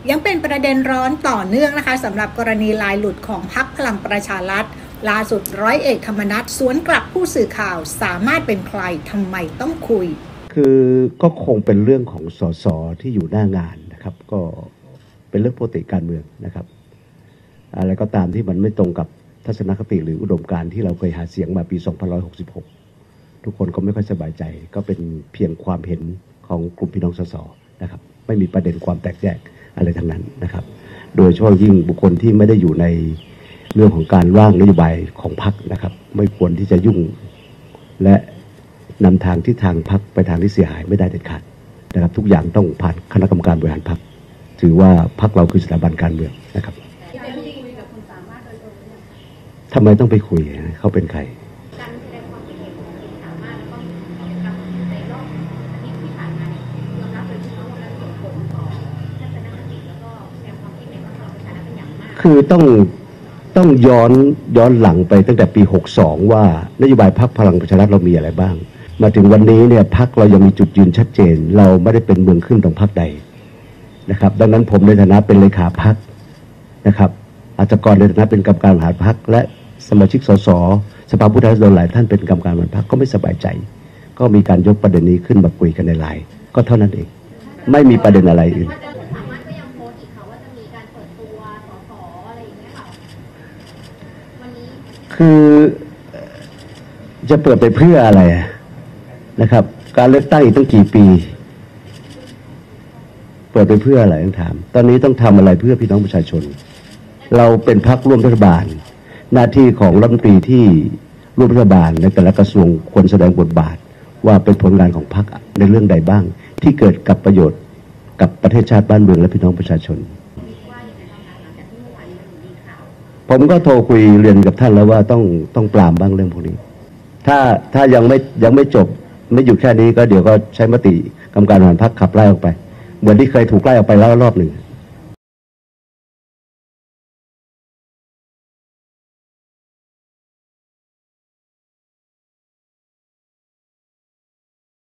ยังเป็นประเด็นร้อนต่อเนื่องนะคะสำหรับกรณีลายหลุดของพรรคพลังประชารัฐล่าสุดร้อยเอกธรรมนัสสวนกลับผู้สื่อข่าวสามารถเป็นใครทำไมต้องคุยคือก็คงเป็นเรื่องของสสที่อยู่หน้างานนะครับก็เป็นเรื่องปกติการเมืองนะครับอะไรก็ตามที่มันไม่ตรงกับทัศนคติหรืออุดมการณ์ที่เราเคยหาเสียงมาปี2566ทุกคนก็ไม่ค่อยสบายใจก็เป็นเพียงความเห็นของกลุ่มพี่น้องสสนะครับไม่มีประเด็นความแตกแยกอะไรทั้งนั้นนะครับโดยเฉพาะยิ่งบุคคลที่ไม่ได้อยู่ในเรื่องของการร่างนโยบายของพรรคนะครับไม่ควรที่จะยุ่งและนำทางที่ทางพรรคไปทางที่เสียหายไม่ได้เด็ดขาดนะครับทุกอย่างต้องผ่านคณะกรรมการบริหารพรรคถือว่าพรรคเราคือสถาบันการเมืองนะครับทำไมต้องไปคุยเขาเป็นใครคือต้องย้อนหลังไปตั้งแต่ปี62ว่านโยบายพรรคพลังประชารัฐเรามีอะไรบ้างมาถึงวันนี้เนี่ยพรรคเรายังมีจุดยืนชัดเจนเราไม่ได้เป็นเมืองขึ้นของพรรคใดนะครับดังนั้นผมในฐานะเป็นเลขาพรรคนะครับอาจารย์กรในฐานะเป็นกรรมการบริหารพรรคและสมาชิกสสสภาผู้แทนราษฎรหลายท่านเป็นกรรมการบริหารพรรคก็ไม่สบายใจก็มีการยกประเด็นนี้ขึ้นมาคุยกันในไลน์ก็เท่านั้นเองไม่มีประเด็นอะไรอื่นคือจะเปิดไปเพื่ออะไรนะครับการเลือกตั้งอีกตั้งกี่ปีเปิดไปเพื่ออะไรต้องถามตอนนี้ต้องทำอะไรเพื่อพี่น้องประชาชนเราเป็นพรรคร่วมรัฐบาลหน้าที่ของรัฐมนตรีที่ร่วมรัฐบาลในแต่ละกระทรวงควรแสดงบทบาทว่าเป็นผลงานของพรรคในเรื่องใดบ้างที่เกิดกับประโยชน์กับประเทศชาติบ้านเมืองและพี่น้องประชาชนผมก็โทรคุยเรียนกับท่านแล้วว่าต้องปรามบ้างเรื่องพวกนี้ถ้ายังไม่จบไม่หยุดแค่นี้ก็เดี๋ยวก็ใช้มติกรรมการบริหารพรรคขับไล่ออกไปเหมือนที่เคยถูกไล่ออกไปแล้วรอบหนึ่ง